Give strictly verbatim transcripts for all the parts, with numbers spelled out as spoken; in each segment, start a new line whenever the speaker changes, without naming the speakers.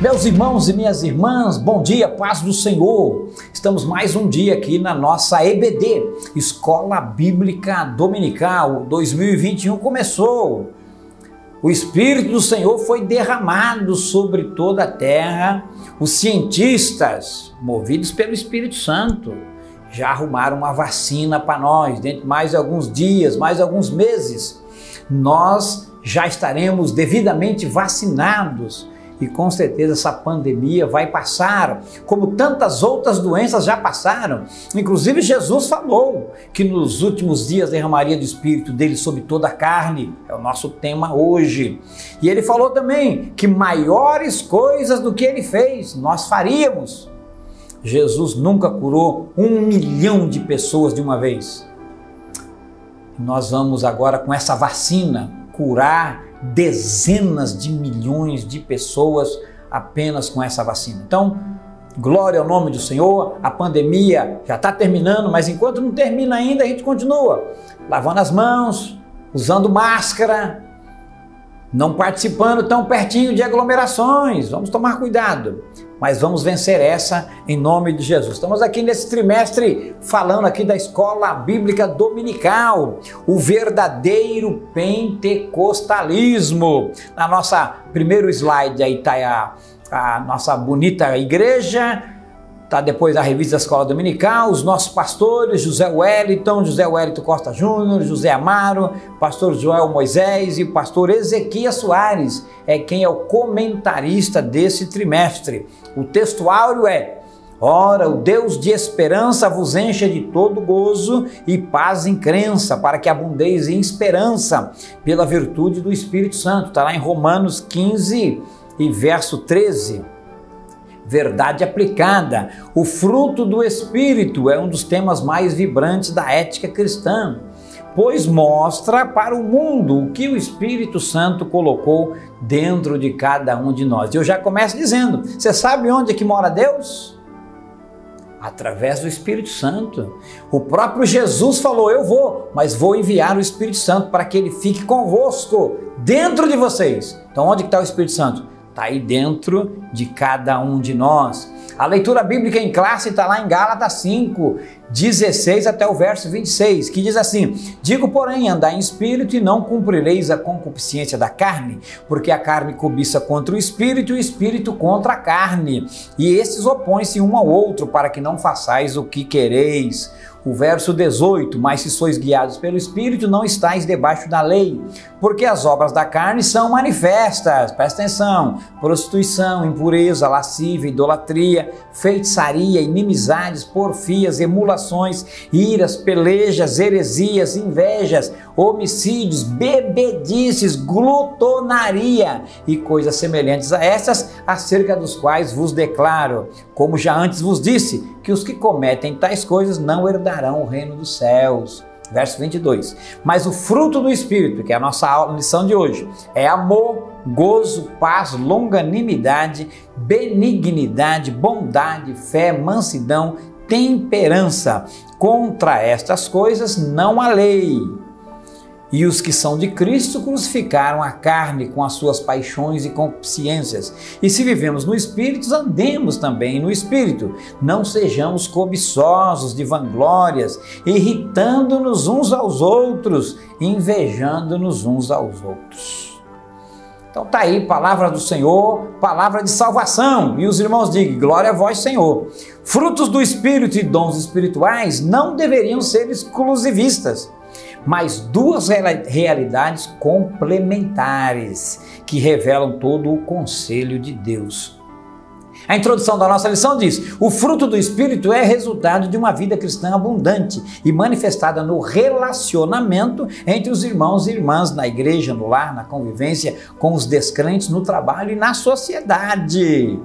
Meus irmãos e minhas irmãs, bom dia, paz do Senhor. Estamos mais um dia aqui na nossa E B D, Escola Bíblica Dominical. dois mil e vinte e um começou. O Espírito do Senhor foi derramado sobre toda a terra. Os cientistas, movidos pelo Espírito Santo, já arrumaram uma vacina para nós. Dentro de mais alguns dias, mais alguns meses, nós já estaremos devidamente vacinados. E com certeza essa pandemia vai passar, como tantas outras doenças já passaram. Inclusive Jesus falou que nos últimos dias derramaria do Espírito dele sobre toda a carne. É o nosso tema hoje. E ele falou também que maiores coisas do que ele fez, nós faríamos. Jesus nunca curou um milhão de pessoas de uma vez. Nós vamos agora, com essa vacina, curar dezenas de milhões de pessoas apenas com essa vacina. Então, glória ao nome do Senhor. A pandemia já está terminando, mas enquanto não termina ainda, a gente continua lavando as mãos, usando máscara, não participando tão pertinho de aglomerações. Vamos tomar cuidado, mas vamos vencer essa em nome de Jesus. Estamos aqui nesse trimestre falando aqui da Escola Bíblica Dominical, o verdadeiro pentecostalismo. Na nossa primeiro slide aí está a, a nossa bonita igreja. Tá depois a revista da Escola Dominical, os nossos pastores, José Wellington, José Wellington Costa Júnior, José Amaro, pastor Joel Moisés e o pastor Ezequias Soares, é quem é o comentarista desse trimestre. O textuário é: ora, o Deus de esperança vos encha de todo gozo e paz em crença, para que abundeis em esperança, pela virtude do Espírito Santo. Está lá em Romanos quinze e verso treze. Verdade aplicada. O fruto do Espírito é um dos temas mais vibrantes da ética cristã, pois mostra para o mundo o que o Espírito Santo colocou dentro de cada um de nós. Eu já começo dizendo, você sabe onde é que mora Deus? Através do Espírito Santo. O próprio Jesus falou, eu vou, mas vou enviar o Espírito Santo para que ele fique convosco, dentro de vocês. Então onde está o Espírito Santo? Está aí dentro de cada um de nós. A leitura bíblica em classe está lá em Gálatas cinco, dezesseis até o verso vinte e seis, que diz assim: digo, porém, andai em espírito e não cumprireis a concupiscência da carne, porque a carne cobiça contra o espírito e o espírito contra a carne, e esses opõem-se um ao outro, para que não façais o que quereis. O verso dezoito, mas se sois guiados pelo Espírito, não estáis debaixo da lei, porque as obras da carne são manifestas, presta atenção: prostituição, impureza, lascívia, idolatria, feitiçaria, inimizades, porfias, emulações, iras, pelejas, heresias, invejas, homicídios, bebedices, glutonaria e coisas semelhantes a essas, acerca dos quais vos declaro, como já antes vos disse, que os que cometem tais coisas não herdarão o reino dos céus. Verso vinte e dois. Mas o fruto do Espírito, que é a nossa lição de hoje, é amor, gozo, paz, longanimidade, benignidade, bondade, fé, mansidão, temperança. Contra estas coisas não há lei. E os que são de Cristo crucificaram a carne com as suas paixões e concupiscências. E se vivemos no Espírito, andemos também no Espírito. Não sejamos cobiçosos de vanglórias, irritando-nos uns aos outros, invejando-nos uns aos outros. Então tá aí, palavra do Senhor, palavra de salvação. E os irmãos digam, glória a vós, Senhor. Frutos do Espírito e dons espirituais não deveriam ser exclusivistas, mas duas realidades complementares que revelam todo o conselho de Deus. A introdução da nossa lição diz: o fruto do Espírito é resultado de uma vida cristã abundante e manifestada no relacionamento entre os irmãos e irmãs, na igreja, no lar, na convivência com os descrentes, no trabalho e na sociedade.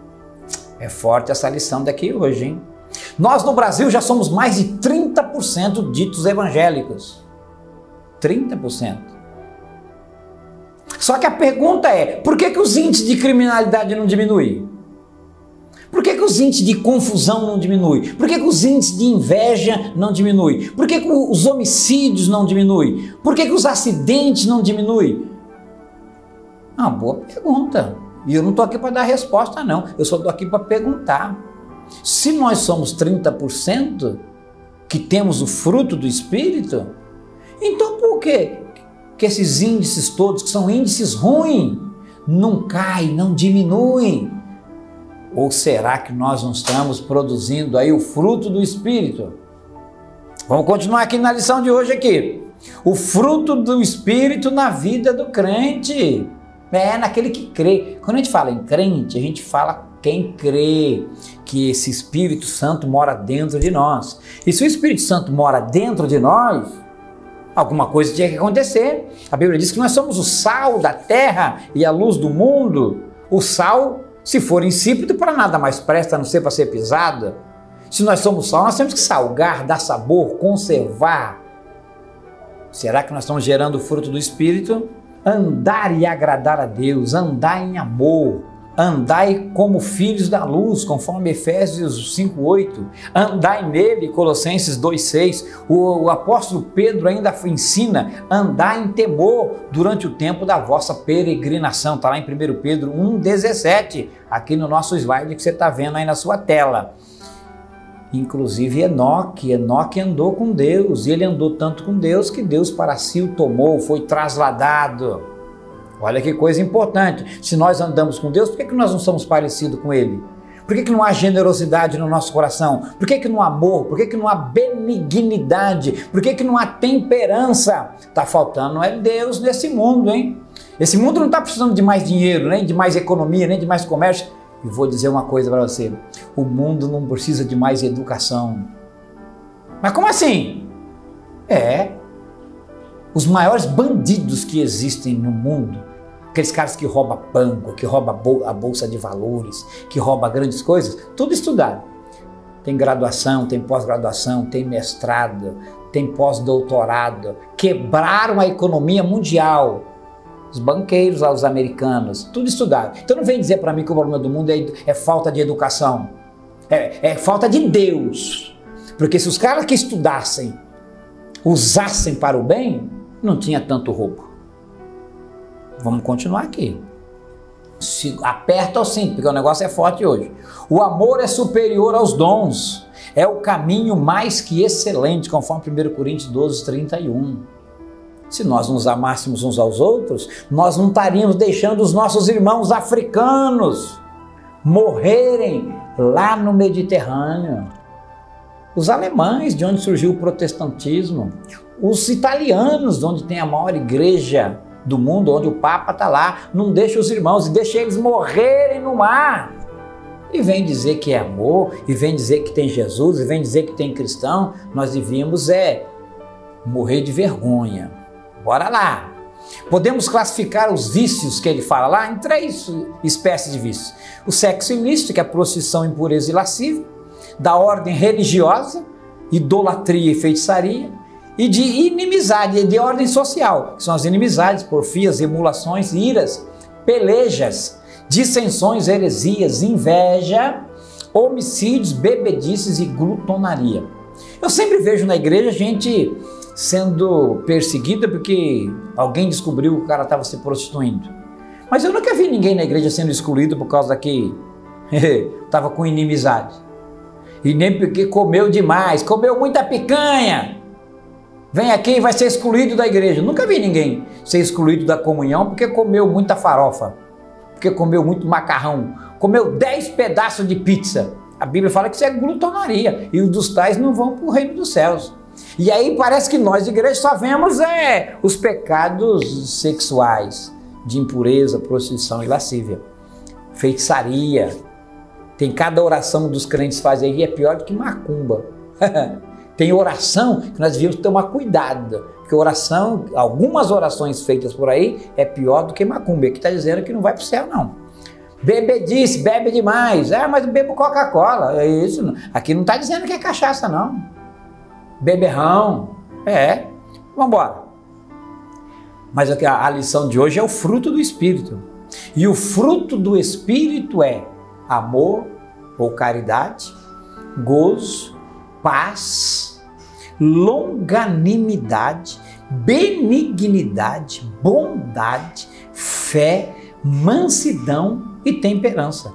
É forte essa lição daqui hoje, hein? Nós no Brasil já somos mais de trinta por cento ditos evangélicos. trinta por cento. Só que a pergunta é, por que que os índices de criminalidade não diminuem? Por que que os índices de confusão não diminuem? Por que que os índices de inveja não diminuem? Por que que os homicídios não diminuem? Por que que os acidentes não diminuem? Uma boa pergunta. E eu não estou aqui para dar resposta, não. Eu só estou aqui para perguntar. Se nós somos trinta por cento que temos o fruto do Espírito, então por quê que esses índices todos, que são índices ruins, não caem, não diminuem? Ou será que nós não estamos produzindo aí o fruto do Espírito? Vamos continuar aqui na lição de hoje aqui. O fruto do Espírito na vida do crente. É, naquele que crê. Quando a gente fala em crente, a gente fala quem crê que esse Espírito Santo mora dentro de nós. E se o Espírito Santo mora dentro de nós, alguma coisa tinha que acontecer. A Bíblia diz que nós somos o sal da terra e a luz do mundo. O sal, se for insípido, para nada mais presta, a não ser para ser pisado. Se nós somos sal, nós temos que salgar, dar sabor, conservar. Será que nós estamos gerando o fruto do Espírito? Andar e agradar a Deus, andar em amor, andai como filhos da luz, conforme Efésios cinco, oito, andai nele, Colossenses dois, seis, o, o apóstolo Pedro ainda ensina, andai em temor durante o tempo da vossa peregrinação, está lá em primeiro Pedro um, dezessete, aqui no nosso slide que você está vendo aí na sua tela. Inclusive Enoque, Enoque andou com Deus, e ele andou tanto com Deus que Deus para si o tomou, foi trasladado. Olha que coisa importante, se nós andamos com Deus, por que, que nós não somos parecidos com Ele? Por que, que não há generosidade no nosso coração? Por que, que não há amor? Por que, que não há benignidade? Por que, que não há temperança? Está faltando é Deus nesse mundo, hein? Esse mundo não está precisando de mais dinheiro, nem de mais economia, nem de mais comércio. E vou dizer uma coisa para você, o mundo não precisa de mais educação. Mas como assim? É, os maiores bandidos que existem no mundo, aqueles caras que roubam banco, que roubam a bolsa de valores, que roubam grandes coisas, tudo estudado. Tem graduação, tem pós-graduação, tem mestrado, tem pós-doutorado, quebraram a economia mundial. Os banqueiros lá, os americanos, tudo estudado. Então não vem dizer para mim que o problema do mundo é, é falta de educação, é, é falta de Deus. Porque se os caras que estudassem, usassem para o bem, não tinha tanto roubo. Vamos continuar aqui. Se aperta o cinto, porque o negócio é forte hoje. O amor é superior aos dons, é o caminho mais que excelente, conforme primeiro Coríntios doze, trinta e um. Se nós nos amássemos uns aos outros, nós não estaríamos deixando os nossos irmãos africanos morrerem lá no Mediterrâneo. Os alemães, de onde surgiu o protestantismo, os italianos, de onde tem a maior igreja do mundo, onde o Papa está lá, não deixa os irmãos e deixa eles morrerem no mar. E vem dizer que é amor, e vem dizer que tem Jesus, e vem dizer que tem cristão. Nós devíamos é morrer de vergonha. Bora lá! Podemos classificar os vícios que ele fala lá em três espécies de vícios. O sexo ilícito, que é a prostituição, impureza e lascívia, da ordem religiosa, idolatria e feitiçaria, e de inimizade, de ordem social, que são as inimizades, porfias, emulações, iras, pelejas, dissensões, heresias, inveja, homicídios, bebedices e glutonaria. Eu sempre vejo na igreja gente sendo perseguida porque alguém descobriu que o cara estava se prostituindo. Mas eu nunca vi ninguém na igreja sendo excluído por causa que estava com inimizade. E nem porque comeu demais, comeu muita picanha. Vem aqui e vai ser excluído da igreja. Nunca vi ninguém ser excluído da comunhão porque comeu muita farofa, porque comeu muito macarrão, comeu dez pedaços de pizza. A Bíblia fala que isso é glutonaria, e os dos tais não vão para o reino dos céus. E aí parece que nós de igreja só vemos é, os pecados sexuais, de impureza, prostituição e lascívia, feitiçaria. Tem cada oração dos crentes fazem aí, é pior do que macumba. Tem oração que nós devíamos tomar cuidado, porque oração, algumas orações feitas por aí é pior do que macumba. Aqui está dizendo que não vai para o céu, não. Bebedice, bebe demais. Ah, mas eu bebo Coca-Cola. É isso. Aqui não está dizendo que é cachaça, não. Beberrão. É. Vamos embora. Mas aqui, a, a lição de hoje é o fruto do Espírito. E o fruto do Espírito é amor ou caridade, gozo, paz, longanimidade, benignidade, bondade, fé, mansidão e temperança.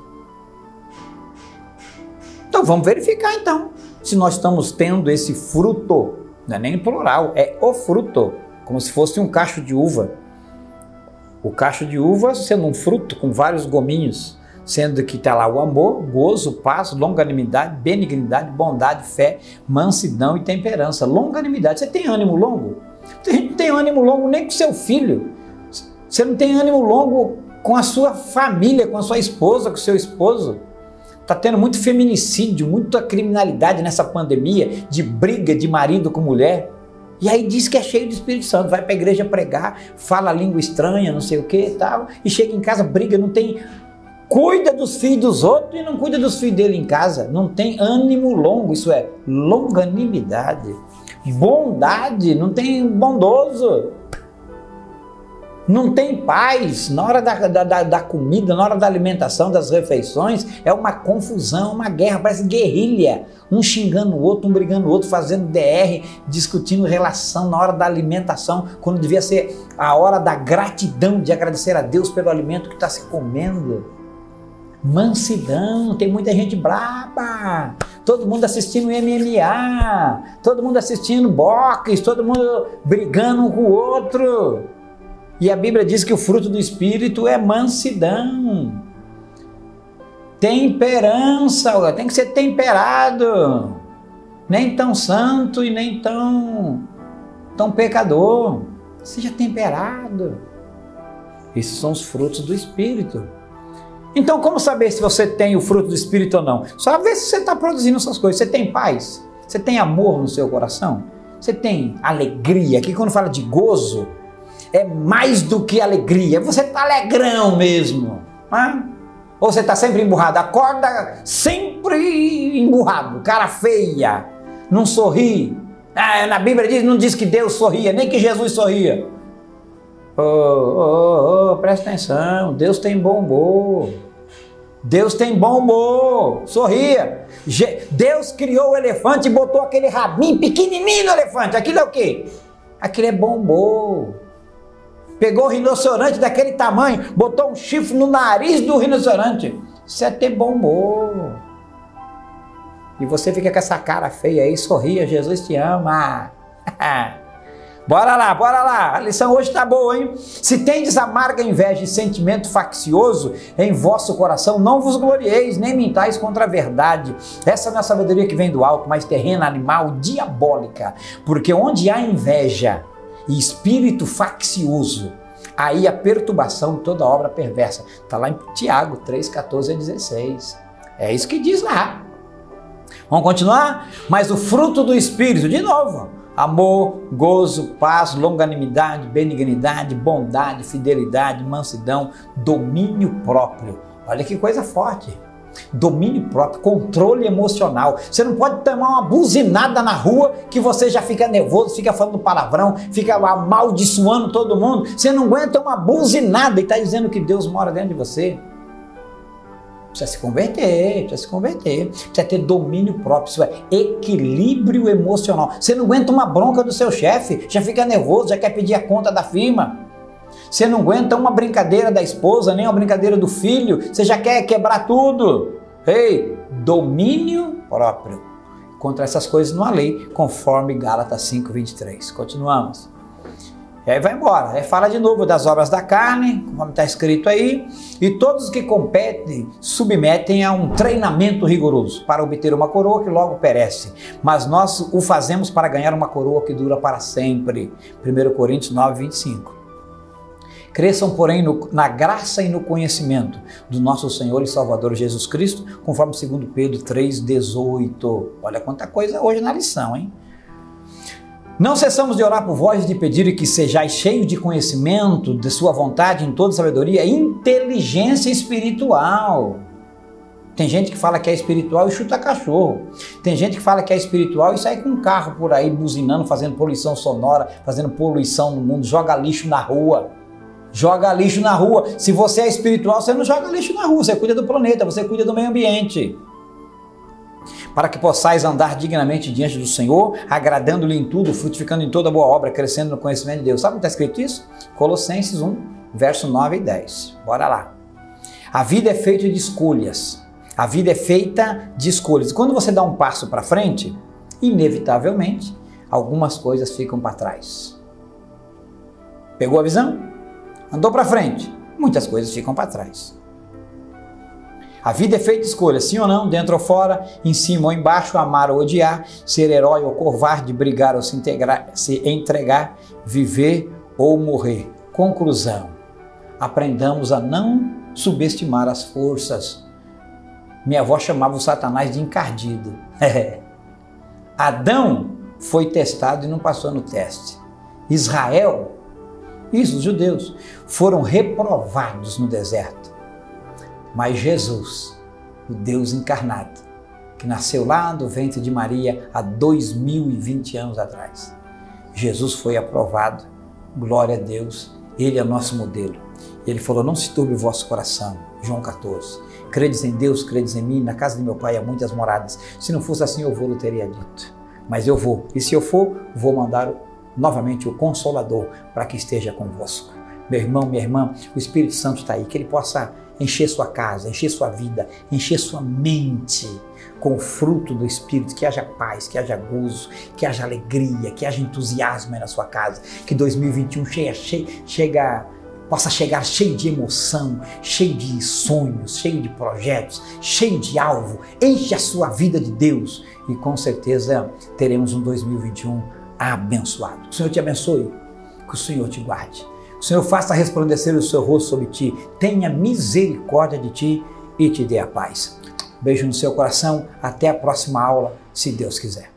Então vamos verificar então, se nós estamos tendo esse fruto, não é nem plural, é o fruto, como se fosse um cacho de uva. O cacho de uva sendo um fruto com vários gominhos, sendo que está lá o amor, gozo, paz, longanimidade, benignidade, bondade, fé, mansidão e temperança. Longanimidade, você tem ânimo longo? Você não tem ânimo longo nem com seu filho, você não tem ânimo longo com a sua família, com a sua esposa, com o seu esposo. Está tendo muito feminicídio, muita criminalidade nessa pandemia, de briga de marido com mulher. E aí diz que é cheio de Espírito Santo, vai para a igreja pregar, fala língua estranha, não sei o que e tal, e chega em casa, briga, não tem... Cuida dos filhos dos outros e não cuida dos filhos dele em casa. Não tem ânimo longo, isso é longanimidade. Bondade, não tem bondoso. Não tem paz na hora da, da, da comida, na hora da alimentação, das refeições, é uma confusão, uma guerra, parece guerrilha, um xingando o outro, um brigando o outro, fazendo D R, discutindo relação na hora da alimentação, quando devia ser a hora da gratidão, de agradecer a Deus pelo alimento que está se comendo. Mansidão, tem muita gente braba, todo mundo assistindo M M A, todo mundo assistindo boxe, todo mundo brigando um com o outro. E a Bíblia diz que o fruto do Espírito é mansidão, temperança, tem que ser temperado, nem tão santo e nem tão, tão pecador, seja temperado. Esses são os frutos do Espírito. Então como saber se você tem o fruto do Espírito ou não? Só ver se você está produzindo essas coisas. Você tem paz? Você tem amor no seu coração? Você tem alegria? Aqui quando fala de gozo, é mais do que alegria, você está alegrão mesmo, né? Ou você está sempre emburrado, acorda sempre emburrado, cara feia, não sorri. Ah, na Bíblia diz, não diz que Deus sorria, nem que Jesus sorria. Oh, oh, oh, presta atenção, Deus tem bom humor, Deus tem bom humor, sorria. Deus criou o elefante e botou aquele rabinho pequenininho no elefante, aquilo é o quê? Aquilo é bom humor. Pegou o rinoceronte daquele tamanho, botou um chifre no nariz do rinoceronte. Isso é ter bom humor. E você fica com essa cara feia aí, sorria, Jesus te ama. Bora lá, bora lá, a lição hoje tá boa, hein? Se tendes amarga inveja e sentimento faccioso em vosso coração, não vos glorieis, nem mintais contra a verdade. Essa não é a sabedoria que vem do alto, mas terrena, animal, diabólica. Porque onde há inveja e espírito faccioso, aí a perturbação de toda obra perversa. Está lá em Tiago três, quatorze a dezesseis. É isso que diz lá. Vamos continuar? Mas o fruto do Espírito, de novo, amor, gozo, paz, longanimidade, benignidade, bondade, fidelidade, mansidão, domínio próprio. Olha que coisa forte. Domínio próprio, controle emocional. Você não pode tomar uma buzinada na rua que você já fica nervoso, fica falando palavrão, fica amaldiçoando todo mundo. Você não aguenta uma buzinada e está dizendo que Deus mora dentro de você. Precisa se converter, precisa se converter, precisa ter domínio próprio, isso é equilíbrio emocional. Você não aguenta uma bronca do seu chefe, já fica nervoso, já quer pedir a conta da firma. Você não aguenta uma brincadeira da esposa, nem uma brincadeira do filho, você já quer quebrar tudo. Ei, domínio próprio. Contra essas coisas não há lei, conforme Gálatas cinco, vinte e três. Continuamos. E aí vai embora, aí fala de novo das obras da carne, como está escrito aí, e todos os que competem submetem a um treinamento rigoroso para obter uma coroa que logo perece, mas nós o fazemos para ganhar uma coroa que dura para sempre. primeira Coríntios nove, vinte e cinco. Cresçam, porém, no, na graça e no conhecimento do nosso Senhor e Salvador Jesus Cristo, conforme segundo Pedro três, dezoito. Olha quanta coisa hoje na lição, hein? Não cessamos de orar por vós e de pedir que sejais cheios de conhecimento de sua vontade em toda sabedoria e inteligência espiritual. Tem gente que fala que é espiritual e chuta cachorro. Tem gente que fala que é espiritual e sai com um carro por aí buzinando, fazendo poluição sonora, fazendo poluição no mundo, joga lixo na rua. Joga lixo na rua. Se você é espiritual, você não joga lixo na rua, você cuida do planeta, você cuida do meio ambiente. Para que possais andar dignamente diante do Senhor, agradando-lhe em tudo, frutificando em toda boa obra, crescendo no conhecimento de Deus. Sabe onde está escrito isso? Colossenses um, verso nove e dez. Bora lá. A vida é feita de escolhas. A vida é feita de escolhas. Quando você dá um passo para frente, inevitavelmente, algumas coisas ficam para trás. Pegou a visão? Andou para frente, muitas coisas ficam para trás. A vida é feita de escolhas, sim ou não, dentro ou fora, em cima ou embaixo, amar ou odiar, ser herói ou covarde, brigar ou se, integrar, se entregar, viver ou morrer. Conclusão: aprendamos a não subestimar as forças. Minha avó chamava o Satanás de encardido. Adão foi testado e não passou no teste. Israel, isso, os judeus, foram reprovados no deserto. Mas Jesus, o Deus encarnado, que nasceu lá do ventre de Maria há dois mil e vinte anos atrás, Jesus foi aprovado. Glória a Deus, Ele é nosso modelo. Ele falou: não se turbe o vosso coração, João quatorze. Credes em Deus, credes em mim, na casa de meu pai há muitas moradas. Se não fosse assim, eu vou, eu teria dito. Mas eu vou, e se eu for, vou mandar novamente o Consolador para que esteja convosco. Meu irmão, minha irmã, o Espírito Santo está aí, que Ele possa encher sua casa, encher sua vida, encher sua mente com o fruto do Espírito, que haja paz, que haja gozo, que haja alegria, que haja entusiasmo aí na sua casa, que dois mil e vinte e um cheia, cheia, chega, possa chegar cheio de emoção, cheio de sonhos, cheio de projetos, cheio de alvo. Enche a sua vida de Deus e com certeza teremos um dois mil e vinte e um abençoado. Que o Senhor te abençoe, que o Senhor te guarde. O Senhor faça resplandecer o seu rosto sobre ti, tenha misericórdia de ti e te dê a paz. Beijo no seu coração, até a próxima aula, se Deus quiser.